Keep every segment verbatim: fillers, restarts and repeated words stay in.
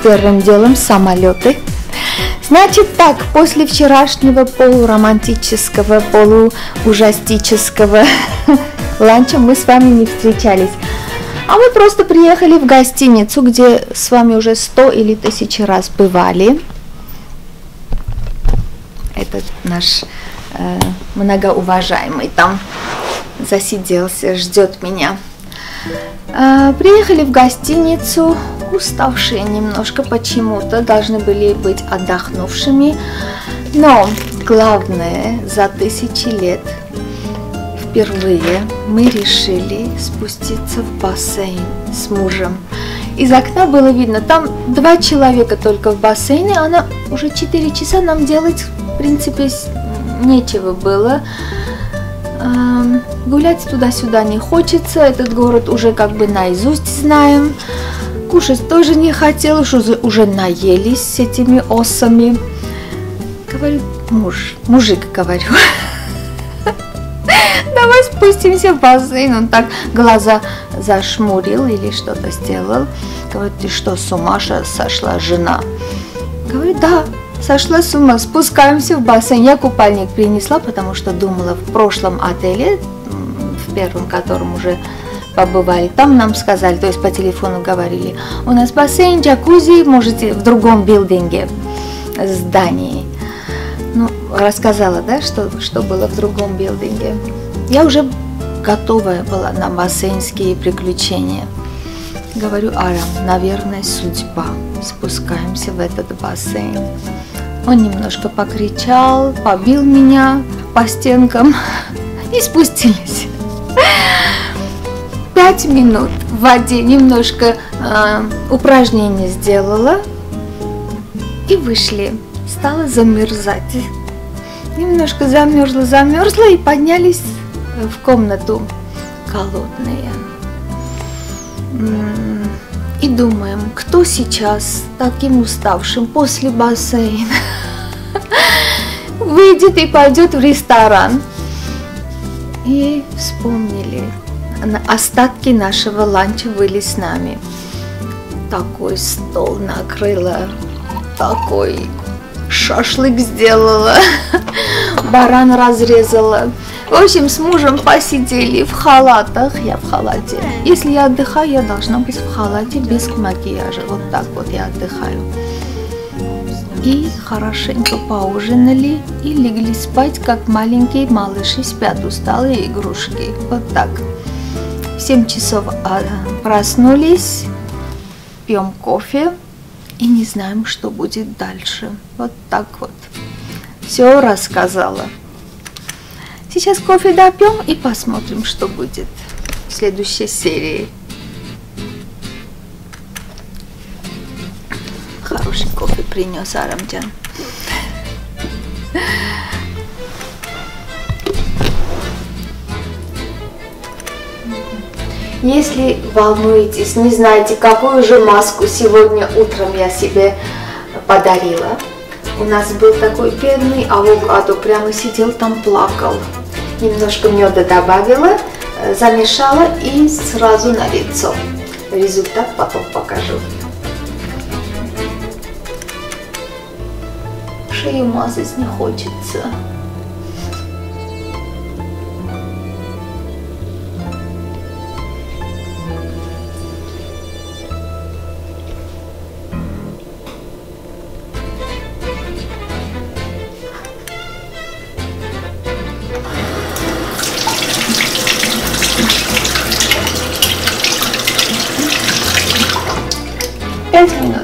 первым делом самолеты. Значит так, после вчерашнего полуромантического, полуужастического ланча мы с вами не встречались. А мы просто приехали в гостиницу, где с вами уже сто или тысячи раз бывали. Этот наш э, многоуважаемый там засиделся, ждет меня. Э, приехали в гостиницу, уставшие немножко почему-то, должны были быть отдохнувшими. Но главное, за тысячи лет впервые мы решили спуститься в бассейн с мужем. Из окна было видно, там два человека только в бассейне, а на уже четыре часа нам делать, в принципе, нечего было. Эм, гулять туда-сюда не хочется, этот город уже как бы наизусть знаем. Кушать тоже не хотелось, уже, уже наелись с этими осами. Говорю, муж, мужик, говорю, давай спустимся в бассейн. Он так глаза зашмурил или что-то сделал. Говорит, ты что, с ума сошла, жена? Говорит, да, сошла с ума, спускаемся в бассейн. Я купальник принесла, потому что думала, в прошлом отеле, в первом, котором уже побывали, там нам сказали, то есть по телефону говорили, у нас бассейн, джакузи, можете в другом билдинге, здании. Ну, рассказала, да, что, что было в другом билдинге. Я уже готовая была на бассейнские приключения. Говорю, Арам, наверное, судьба. Спускаемся в этот бассейн. Он немножко покричал, побил меня по стенкам и спустились. Пять минут в воде немножко э, упражнений сделала и вышли. Стала замерзать. Немножко замерзла, замерзла и поднялись в комнату холодные. И думаем, кто сейчас таким уставшим после бассейна выйдет и пойдет в ресторан. И вспомнили. Остатки нашего ланча были с нами. Такой стол накрыла, такой шашлык сделала, баран разрезала. В общем, с мужем посидели в халатах, я в халате. Если я отдыхаю, я должна быть в халате без макияжа. Вот так вот я отдыхаю. И хорошенько поужинали и легли спать, как маленькие малыши спят, усталые игрушки. Вот так. В семь часов проснулись, пьем кофе и не знаем, что будет дальше. Вот так вот. Все рассказала. Сейчас кофе допьем и посмотрим, что будет в следующей серии. Хороший кофе принес Арамджан. Если волнуетесь, не знаете, какую же маску сегодня утром я себе подарила, у нас был такой бедный авокадо, прямо сидел там, плакал. Немножко меда добавила, замешала и сразу на лицо. Результат потом покажу. Шею мазать не хочется. Пять минут.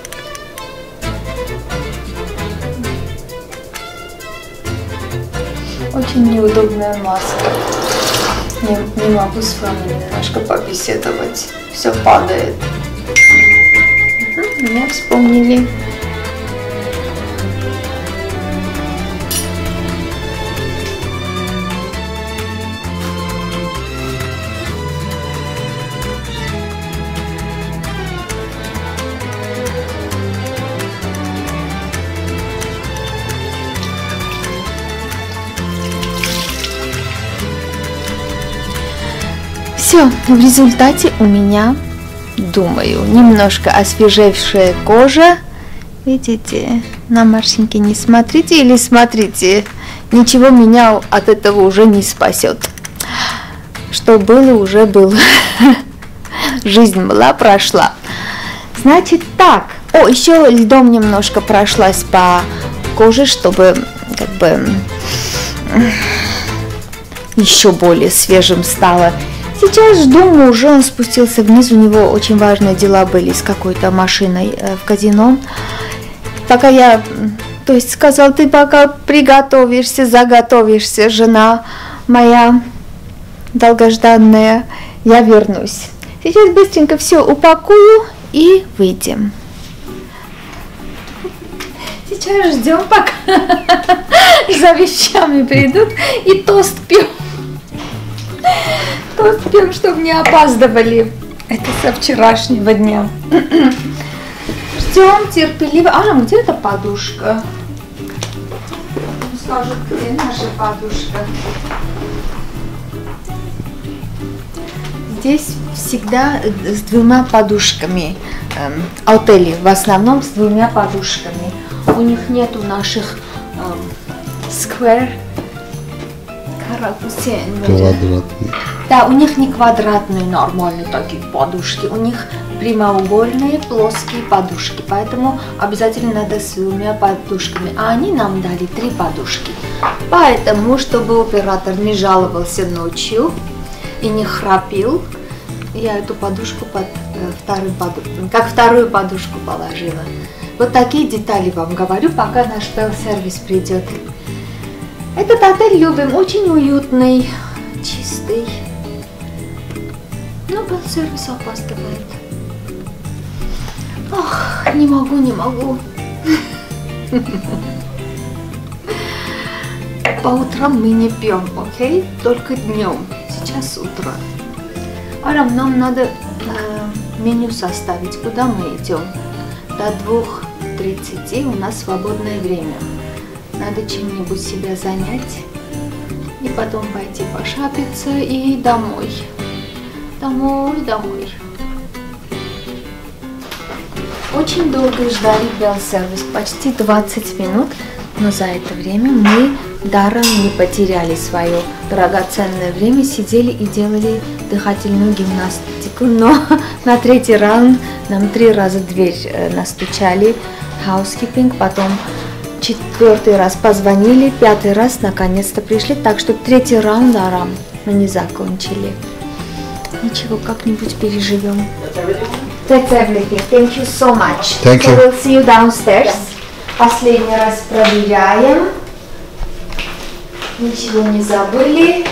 Очень неудобная маска. Не, не могу с вами немножко побеседовать. Все падает. Угу, меня вспомнили. Все, в результате у меня думаю, немножко освежевшая кожа. Видите, на Машеньке не смотрите или смотрите, ничего меня от этого уже не спасет. Что было, уже было. Жизнь была, прошла. Значит так, о, еще льдом немножко прошлась по коже, чтобы как бы еще более свежим стало. Сейчас жду мужа, он спустился вниз, у него очень важные дела были с какой-то машиной в казино. Пока я, то есть сказал, ты пока приготовишься, заготовишься, жена моя долгожданная, я вернусь. Сейчас быстренько все упакую и выйдем. Сейчас ждем, пока за вещами придут, и тост пьем. Тост пьем, чтобы не опаздывали. Это со вчерашнего дня. Ждем терпеливо. А, где эта подушка? Скажут, где наша подушка? Здесь всегда с двумя подушками. Эм, отели в основном с двумя подушками. У них нету наших эм, square. Квадратные. Да, у них не квадратные нормальные такие подушки. У них прямоугольные плоские подушки. Поэтому обязательно надо с двумя подушками. А они нам дали три подушки. Поэтому, чтобы оператор не жаловался ночью и не храпел, я эту подушку под э, вторую подушку, как вторую подушку положила. Вот такие детали вам говорю, пока наш пел-сервис придет. Этот отель любим, очень уютный, чистый. Но пел-сервис опаздывает. Ох, не могу, не могу. По утрам мы не пьем, окей? Только днем. Сейчас утро. Арам, нам надо э, меню составить. Куда мы идем? До двух тридцати у нас свободное время. Надо чем-нибудь себя занять. И потом пойти пошапиться и домой. Домой, домой. Очень долго ждали пел-сервис, почти двадцать минут. Но за это время мы даром не потеряли свое драгоценное время, сидели и делали дыхательную гимнастику. Но на третий раунд нам три раза дверь настучали, housekeeping, потом четвертый раз позвонили, пятый раз наконец-то пришли, так что третий раунд даром мы не закончили. Ничего, как-нибудь переживем. That's everything. Thank you so much. Thank you. So we'll see you downstairs. Последний раз проверяем. Ничего не забыли.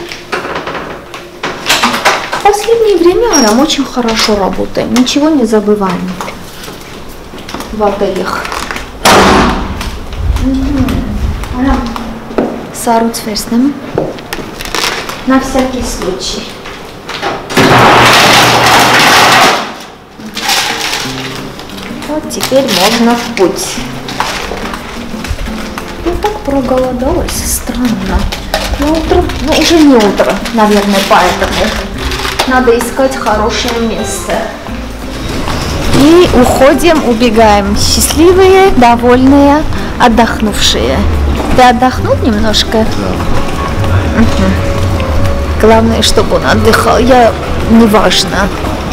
В последнее время Арам очень хорошо работаем. Ничего не забываем в отелях. Арам, сарут сверснем. На всякий случай. Вот теперь можно в путь. Я так проголодалась, странно. Но утро, ну уже не утро, наверное, поэтому надо искать хорошее место. И уходим, убегаем. Счастливые, довольные, отдохнувшие. Ты отдохнул немножко? Да. Угу. Главное, чтобы он отдыхал. Я неважно.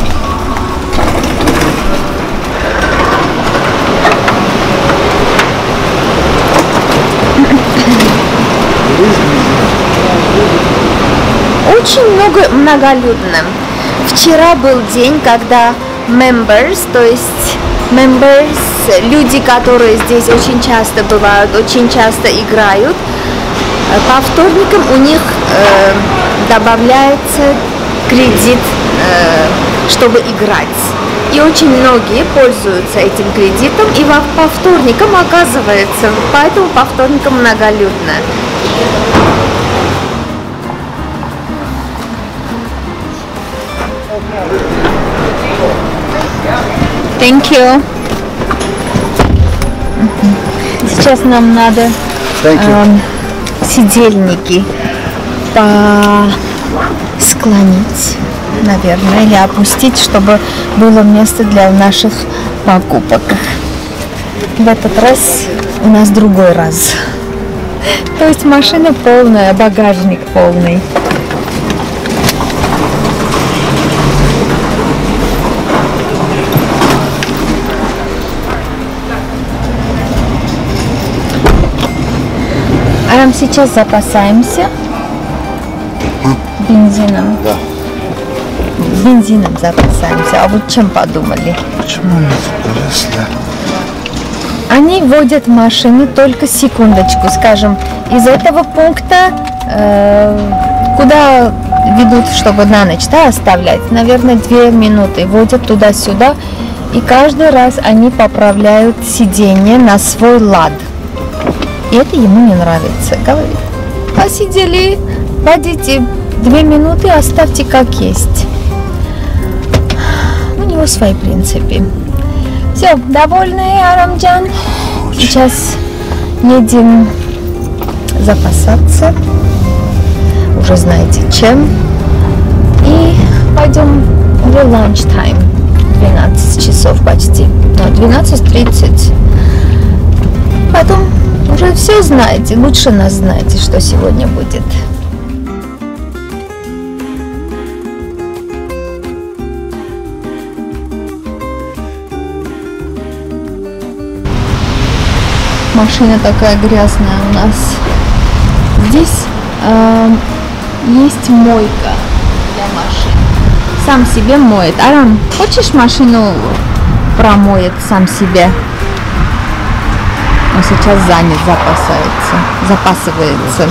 Очень много многолюдно. Вчера был день, когда members, то есть members, люди, которые здесь очень часто бывают, очень часто играют, по вторникам у них э, добавляется кредит, э, чтобы играть. И очень многие пользуются этим кредитом, и по вторникам оказывается, поэтому по вторникам многолюдно. Thank you. Сейчас нам надо э, сидельники по склонить, наверное, или опустить, чтобы было место для наших покупок. В этот раз у нас другой раз. То есть машина полная, багажник полный. А мы сейчас запасаемся бензином. Да. Бензином запасаемся. А вот чем подумали? Почему нет? Если... Они водят машины только секундочку, скажем, из этого пункта, э, куда ведут, чтобы на ночь, да, оставлять, наверное, две минуты, водят туда-сюда, и каждый раз они поправляют сиденье на свой лад. И это ему не нравится. Говорит, посидели, водите две минуты, оставьте как есть. У него свои принципы. Все, довольны, Арамджан? Сейчас едем запасаться. Уже знаете чем. И пойдем уже ланч-тайм. двенадцать часов почти. Но двенадцать тридцать. Потом уже все знаете. Лучше нас знаете, что сегодня будет. Машина такая грязная у нас. Здесь э, есть мойка для машин. Сам себе моет. Арам, хочешь машину промоет сам себе? Он сейчас занят, запасается, запасывается.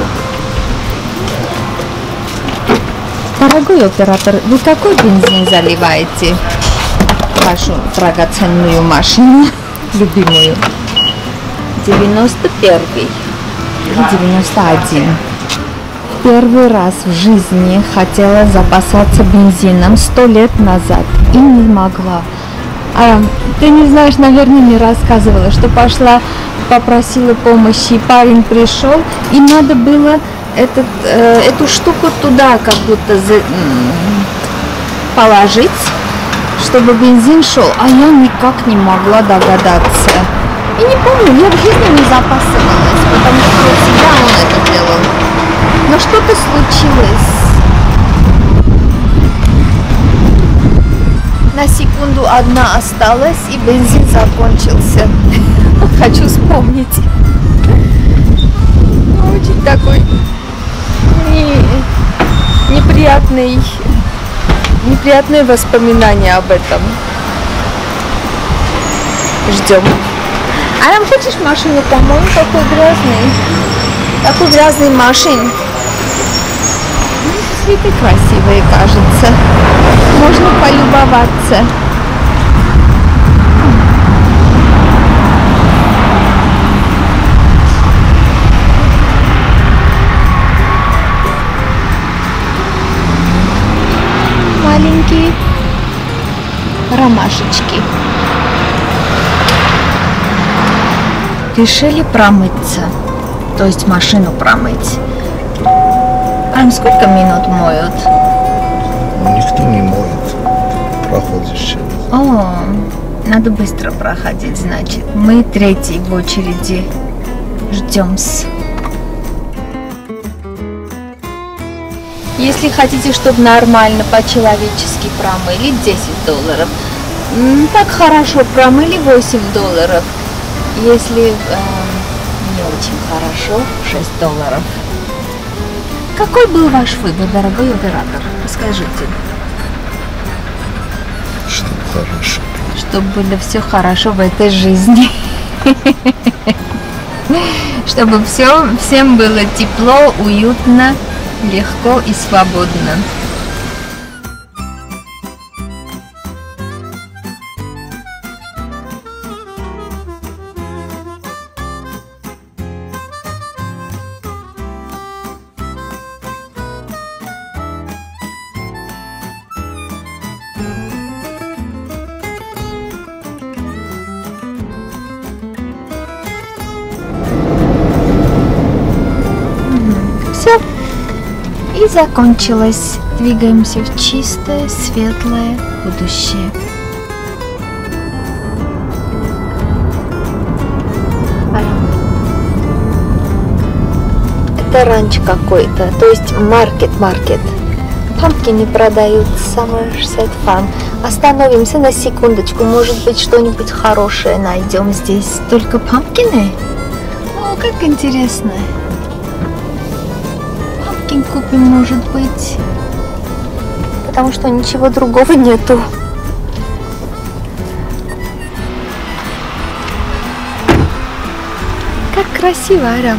Дорогой оператор, вы какой бензин заливаете в вашу драгоценную машину, любимую? девяносто первый или девяносто один. Первый раз в жизни хотела запасаться бензином сто лет назад и не могла. А, ты не знаешь, наверное, не рассказывала, что пошла, попросила помощи, парень пришел, и надо было этот, э, эту штуку туда как будто за, положить, чтобы бензин шел, а я никак не могла догадаться. И не помню, я в жизни не запасывалась, потому что всегда он это делал. Но что-то случилось. На секунду одна осталась, и бензин закончился. Хочу вспомнить. Очень такой не, неприятный, неприятное воспоминание об этом. Ждем. Арам, хочешь машину помоем? Такой грязный. Такой грязный машин. Цветы красивые, кажется. Можно полюбоваться. Маленькие ромашечки. Решили промыться, то есть машину промыть. А сколько минут моют? Никто не моет. Проходишь. О, надо быстро проходить, значит. Мы третий в очереди. Ждем-с. Если хотите, чтобы нормально, по-человечески промыли, десять долларов. Так хорошо промыли, восемь долларов. Если э, не очень хорошо, шесть долларов. Какой был ваш выбор, дорогой оператор? Скажите. Чтобы хорошо. Чтобы было все хорошо в этой жизни. Чтобы все, всем было тепло, уютно, легко и свободно. И закончилось. Двигаемся в чистое, светлое будущее. Это ранч какой-то, то есть маркет-маркет. Пампкины продают, Summer Set Farm. Остановимся на секундочку, может быть что-нибудь хорошее найдем здесь. Только пампкины? О, как интересно. Пампкин купим, может быть. Потому что ничего другого нету. Как красиво, Арам.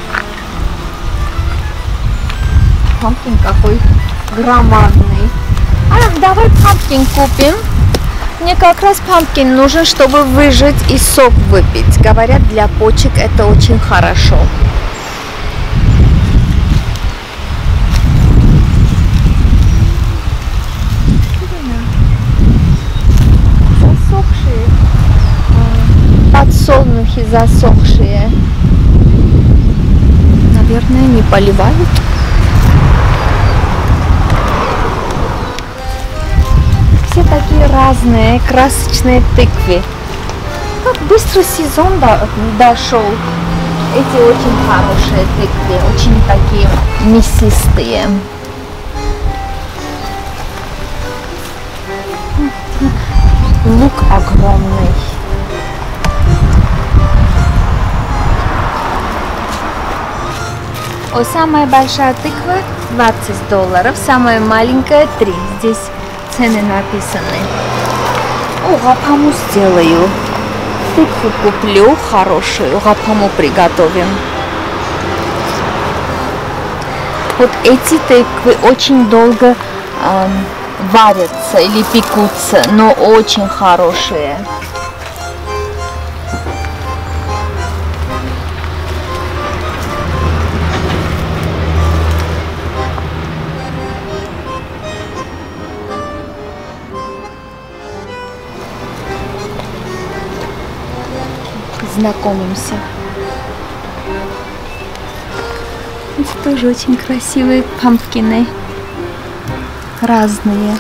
Пампкин какой громадный. Арам, давай пампкин купим. Мне как раз пампкин нужен, чтобы выжать и сок выпить. Говорят, для почек это очень хорошо. Засохшие. Подсолнухи засохшие. Наверное, не поливают. Все такие разные, красочные тыквы. Как быстро сезон до, дошел. Эти очень хорошие тыквы, очень такие мясистые. Лук огромный. О, самая большая тыква двадцать долларов, самая маленькая три. Здесь цены написаны. О, гапаму сделаю. Тыкву куплю хорошую, гапаму приготовим. Вот эти тыквы очень долго эм, варятся или пекутся, но очень хорошие. Знакомимся. Это тоже очень красивые пампкины. Разные.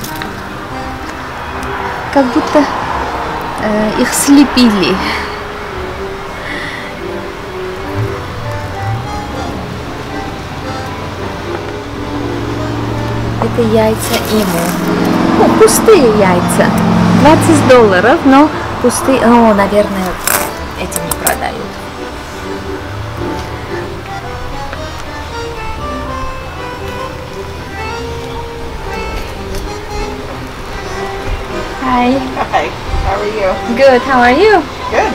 Как будто э, их слепили. Это яйца иму. О, пустые яйца. двадцать долларов, но пустые. О, наверное, эти не продают. Hi. Hi. How are you? Good. How are you? Good.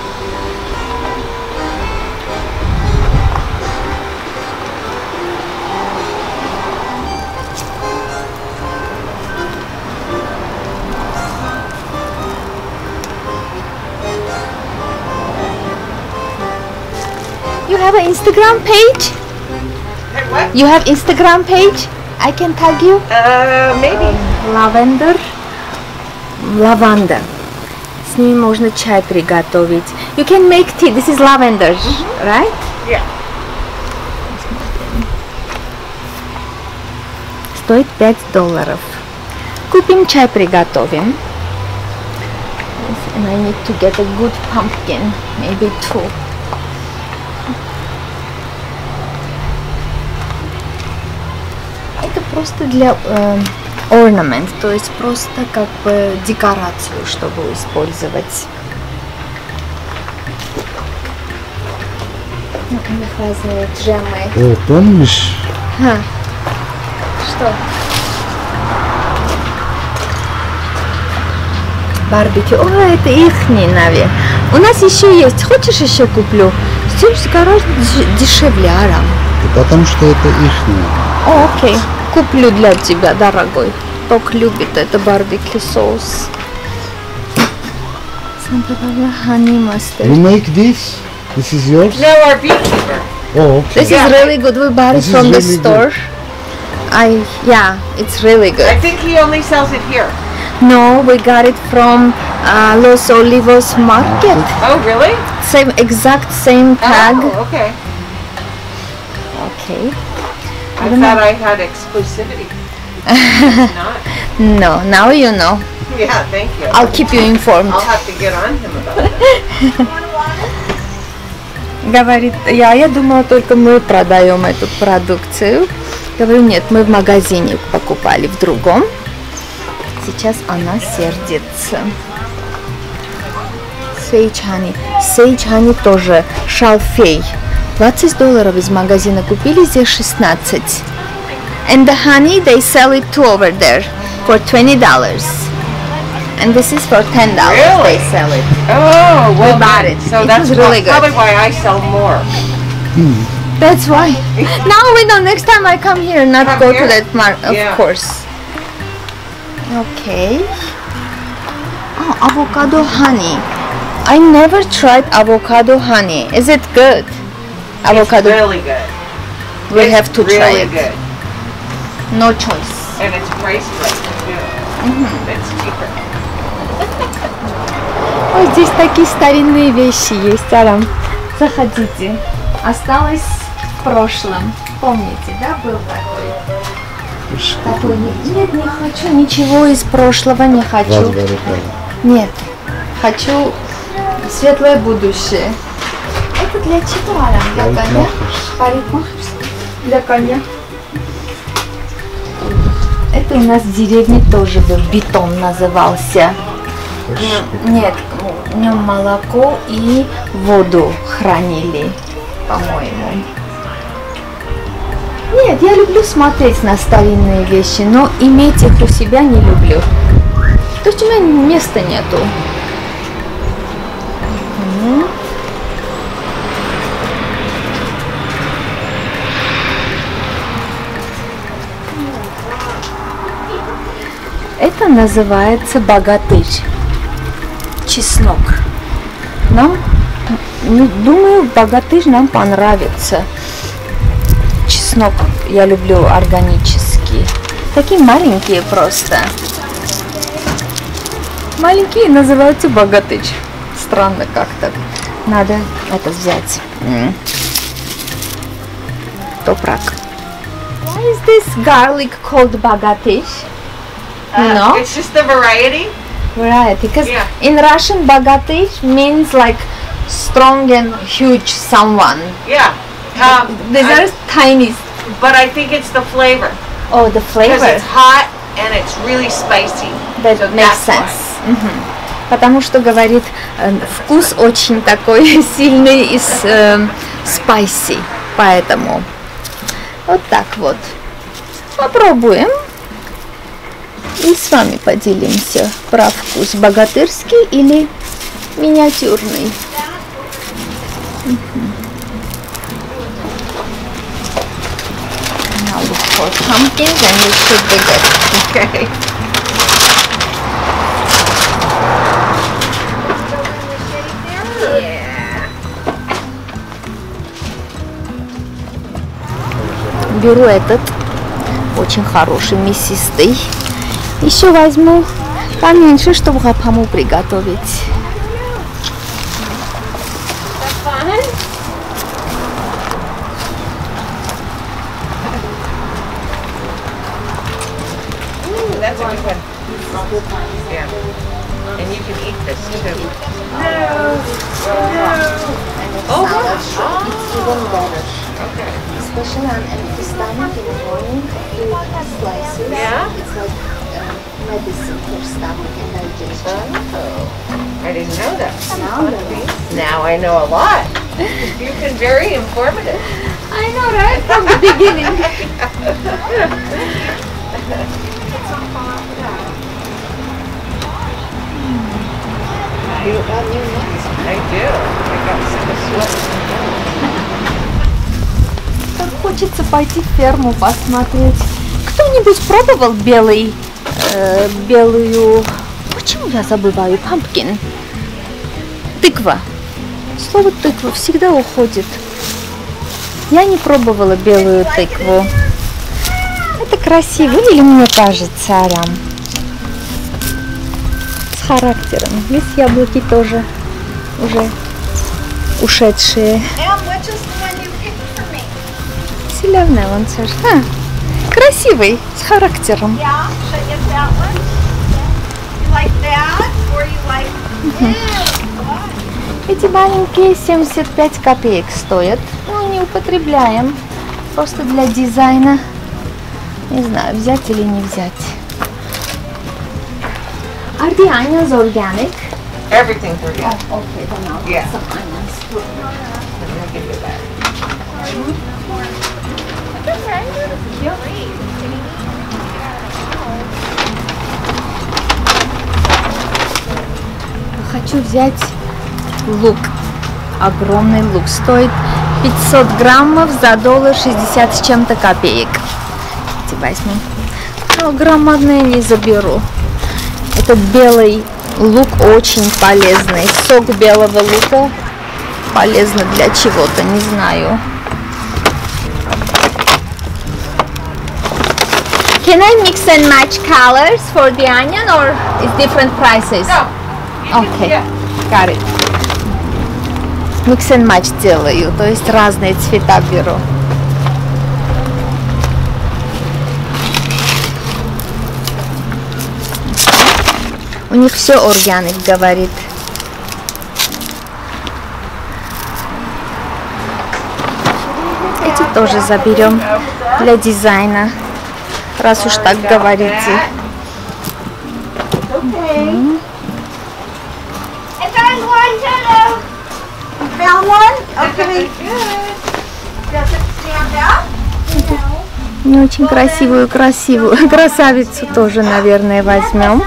You have an Instagram page? Hey, what? You have Instagram page? I can tag you. Uh, maybe. Lavender. Lavanda. С ними можно чай приготовить. You can make tea. This is lavender, mm-hmm. right? Yeah. Стоит пять долларов. Купим чай, приготовим. And I need to get a good pumpkin, maybe two. Это просто для э, ornament, то есть просто как бы декорацию, чтобы использовать. Разные джемы. О, помнишь? Ха. Что? Барбекю. О, это ихний, наверное. У нас еще есть. Хочешь, еще куплю? Здесь гораздо дешевле, Арам. Потому что это ихнее. О, окей. Куплю для тебя, дорогой. Ток любит это барбекю соус. Honey mustard. You make this? This is yours? No, our beekeeper. Oh, okay. This is really good. We bought it This from is the really store. I yeah, it's really I good. think he only sells it here. No, we got it from uh, Los Olivos market. Oh, really? Same exact same tag. Oh, okay. Okay. I don't know. thought I had exclusivity. It's not. No, now you know. Yeah, thank you. I'll keep you informed. I'll have to get on him about it. Говорит, я, я думала, только мы продаем эту продукцию. Говорю, нет, мы в магазине покупали в другом. Сейчас она сердится. Sage honey. Sage honey тоже шалфей. двадцать долларов из магазина купили, здесь шестнадцать. And the honey, they sell it too over there for twenty dollars. And this is for ten dollars. Really? They sell it. Oh, well, We bought then- it. So It that's was really prob- probably good. why I sell more. That's why. Now we know. Next time I come here, not Come go here? to that market, of Yeah. course. Okay. Oh, avocado honey. I never tried avocado honey. Is it good? Avocado. It's really good. we It's have to really try it. good. No choice. And it's priced right too. Mm-hmm. It's cheaper. Ой, здесь такие старинные вещи есть, Арам. Заходите. Осталось в прошлом. Помните, да, был такой? Такой, нет, не хочу ничего из прошлого, не хочу. Raspberry Pi. Нет, хочу светлое будущее. Это для чего, Арам? Для коня? Парикмахерская. Парикмахерская. Для коня. Это у нас в деревне тоже был, бетон назывался. Нет, в нем молоко и воду хранили, по-моему. Нет, я люблю смотреть на старинные вещи, но иметь их у себя не люблю. То есть у меня места нету. Мгм. Это называется богатырь. Чеснок. Нам, ну, думаю, богатырь нам понравится. Чеснок я люблю органический. Такие маленькие просто. Маленькие называются богатырь. Странно как-то. Надо это взять. М. Топрак. Why is this garlic called богатырь? Uh, No. It's just the variety. Right, because Yeah. in Russian богатырь means like strong and huge someone. Yeah. Um, These I- are tiny. but I think it's the flavor. Oh, the Because flavor. it's hot and it's really spicy. That So makes that's why. sense. Мгм. Потому что, говорит, э, вкус очень такой сильный и спайси. Поэтому вот так вот. Попробуем. И с вами поделимся про вкус. Богатырский или миниатюрный. Мгм. Now look for pumpkins and it should be good. Okay. Беру этот, очень хороший, мясистый. Еще возьму поменьше, чтобы хапаму приготовить. Ooh, that's a good one. Yeah. And you can eat this too. Oh, gosh. It's even better. Okay. Especially on empty stomach in the morning, you eat slices. Yeah? It's like uh, medicine for stomach and digestion. Oh, I didn't know that. Now that- Now I know a lot. You've been very informative. I know, right? From the beginning. You, I do. I got sick of sweat. Так хочется пойти в ферму посмотреть. Кто-нибудь пробовал белый, э, белую... Почему я забываю? Pumpkin. Тыква. Слово тыква всегда уходит. Я не пробовала белую тыкву. Это красиво, или мне кажется, Арам? С характером. Есть яблоки тоже уже ушедшие. Васильевна, он все. А, красивый, с характером. Yeah, should I get that one? You like that? Or you like this? Эти маленькие семьдесят пять копеек стоят. Ну, не употребляем. Просто для дизайна. Не знаю, взять или не взять. Are the onions organic? Everything's organic. Oh, okay, then I'll Yeah. get some onions too. I'm gonna give you that. Хочу взять лук. Огромный лук. Стоит пятьсот граммов за доллар шестьдесят с чем-то копеек. Давайте возьмем. Но громадные не заберу. Этот белый лук очень полезный. Сок белого лука полезно для чего-то, не знаю. Can I mix and match colors for the onion or is different prices? No. You can- Okay, yeah. got it. Mix and match делаю, то есть разные цвета беру. У них все органик, говорит. Эти тоже заберем для дизайна, раз уж так говорите. Okay. I found one, hello. You found one? Okay. Does it stand up? Не очень красивую, красивую красавицу тоже, наверное, возьмем.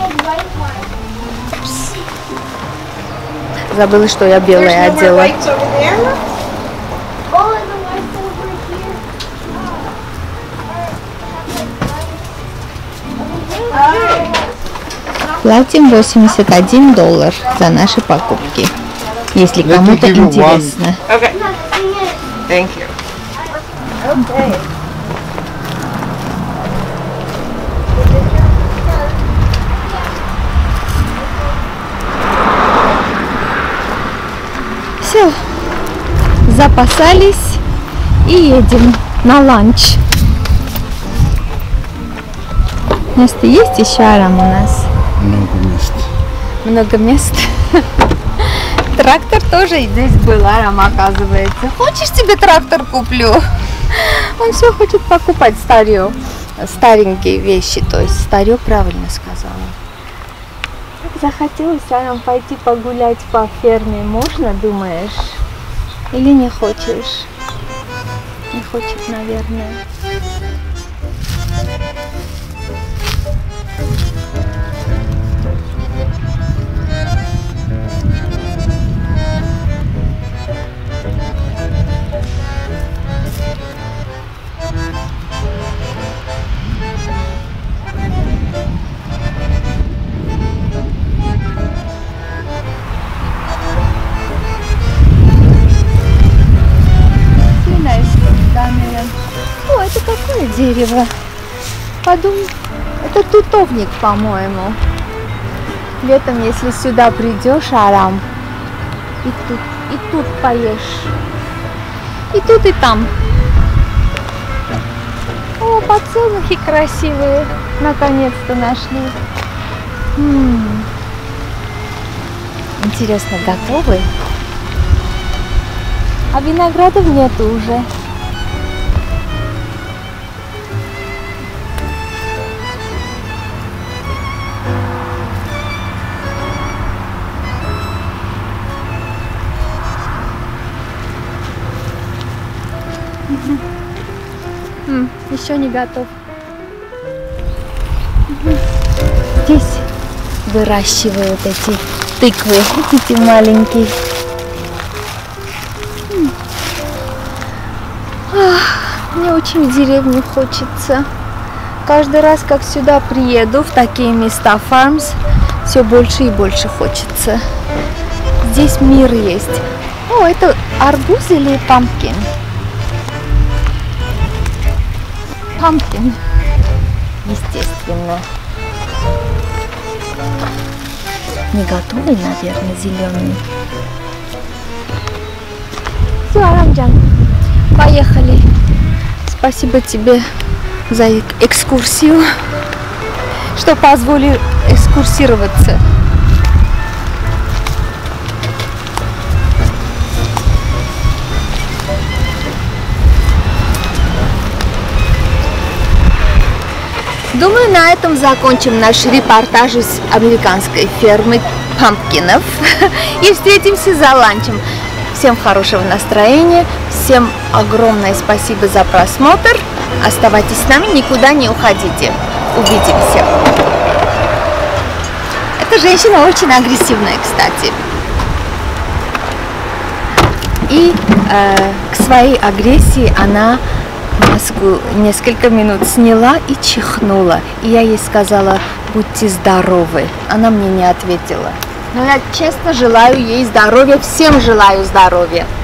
Забыла, что я белое There's no more одела. lights over there. Oh, and the lights over here. Платим восемьдесят один доллар за наши покупки, если Let me кому-то give you one. интересно. Okay. Thank you. Okay. Все, запасались и едем на ланч. Место есть еще, Арам, у нас? Много мест. Много мест. Трактор тоже здесь был, Арам, оказывается. Хочешь, тебе трактор куплю? Он все хочет покупать старье, старенькие вещи, то есть старье, правильно сказала. Захотелось, Арам, пойти погулять по ферме. Можно, думаешь? Или не хочешь? Не хочет, наверное. О, это какое дерево? Подумай, это тутовник, по-моему. Летом, если сюда придешь, Арам, и тут, и тут поешь. И тут, и там. О, подсолнухи красивые. Наконец-то нашли. М-м. Интересно, готовы? А виноградов нету уже. М, еще не готов. Здесь выращивают эти тыквы, эти маленькие. М. Ах, мне очень в деревню хочется. Каждый раз, как сюда приеду, в такие места, farms, все больше и больше хочется. Здесь мир есть. О, это арбуз или pumpkin? Pumpkin, естественно. Не готовый, наверное, зеленый. Все, Арамджан, поехали. Спасибо тебе за эк- экскурсию, что позволил экскурсироваться. Думаю, на этом закончим наш репортаж из американской фермы пампкинов и встретимся за ланчем. Всем хорошего настроения, всем огромное спасибо за просмотр. Оставайтесь с нами, никуда не уходите. Увидимся. Эта женщина очень агрессивная, кстати. И э, к своей агрессии она маску несколько минут сняла и чихнула. И я ей сказала: будьте здоровы. Она мне не ответила. Но я честно желаю ей здоровья, всем желаю здоровья.